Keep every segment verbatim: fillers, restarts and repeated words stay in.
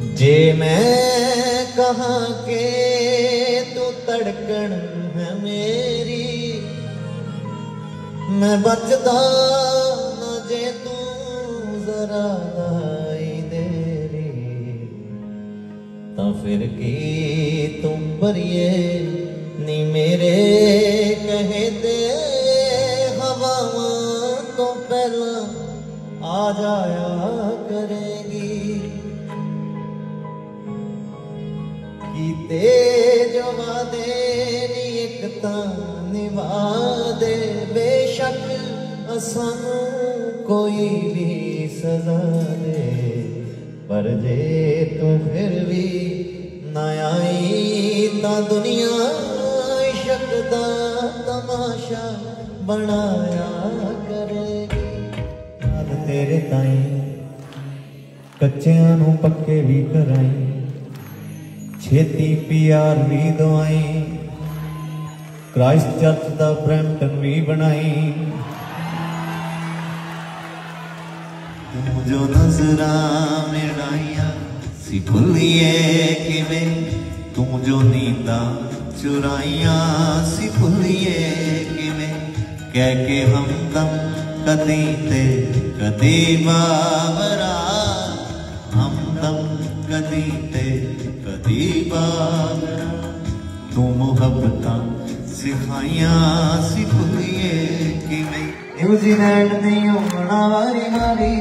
जे मैं कहा के तू तड़कन है मेरी, मैं बचदा न जे तू जरा लाई देरी, तो फिर की तुम बरिए नी मेरे कहे दे हवावां तो पहला आ जाया करेगी। कीते जो वादे नी एक तां निभा दे, बेशक असानू कोई भी सजा दे, पर जे तू फिर भी ना आई तां दुनिया इश्क दा तमाशा बनाया करेगी। याद तेरे ताई कच्चियां नू पक्के भी कराई, छेती प्यार भी दवाई, क्राइस्ट चर्च दा ब्रैम्पटन भी बनाई। तू जो नजरा मिलाइया सी भुलिए किवें, तू जो नींदा चुराइया सी भुलिए किवें, कह के हमदम कदी ते कदी बावरा, हमदम कदी ते कदी बावरा, तू मुहब्बतां सिखाइया सी भुलिए किवें। न्यूजीलैंड नहीं होना वारी वारी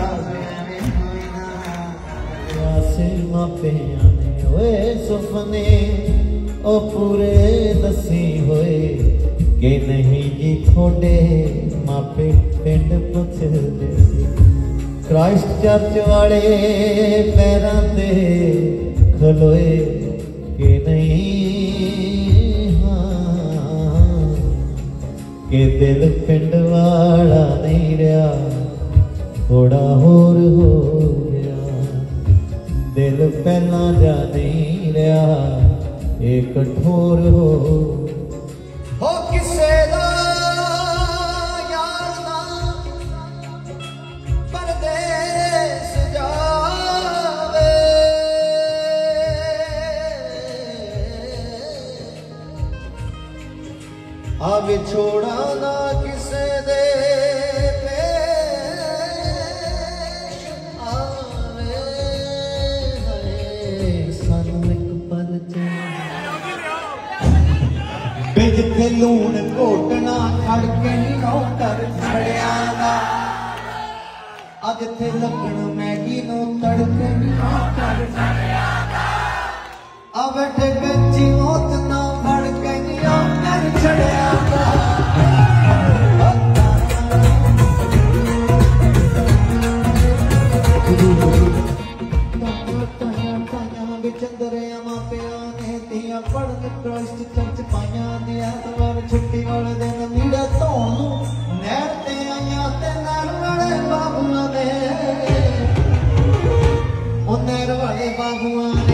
मापियां ने होए सुपने ओ पूरे दसी होए कि नहीं जी थोड़े मापे पिंड पुछदे सी, क्राइस्ट चर्च वाले पैरां ते खलोए कि नहीं, हाँ कि दिल पिंड वाला नहीं रहा, थोड़ा होर हो गया, दिल पहला जा नहीं रहा, एक कठोर हो हो किसे दा यार ना परदेस जावे, आ विछोड़ा ना किसे दे जिथे लूण घोटना खड़के नौ कर छड़िया दा, अज थे लगन मैगी नू तड़के नौ कर छड़िया दा, आ बैठे कच्ची मौत ना फड़के नौ कर छड़िया दा। चंदरिया मापिया ने दिया पढ़न क्राइस्ट चर्च पाइया दिया, तवार छुट्टी वाले दिन नीड़ा धोन नहर ते आइया ते नहर वाले बाबुआ ने, ओ नहर वाले बाबुआ ने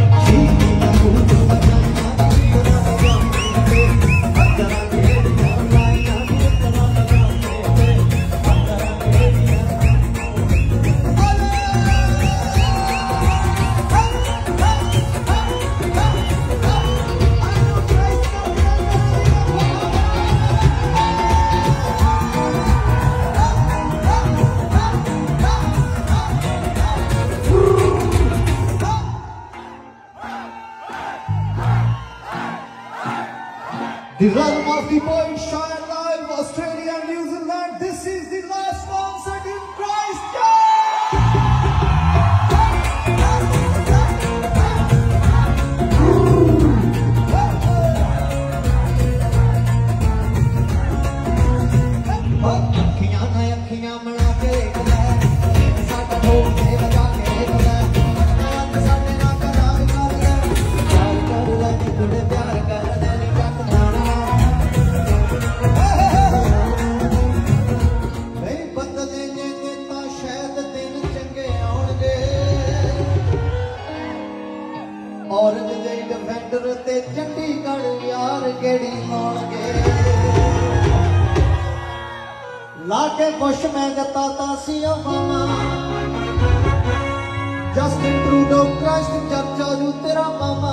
the realm of the boy shine live, Australia and New Zealand. This is the last concert in Christchurch. अखियां ना अखियां मिला के साडा ढोल ते बजा के साडे ना करार कर प्यार कर ले कुड़े प्यार कर दे औरत दे डिफेंडर ते चंडीगढ़ यार केड़ी लाउणगे, लाके खुश मैं जता ता सी मामा जस्ट इन ट्रू ਤੂੰ ਡਾਕਟਰ ਚਰਚਾ ਜੂ ਤੇਰਾ ਮਾਮਾ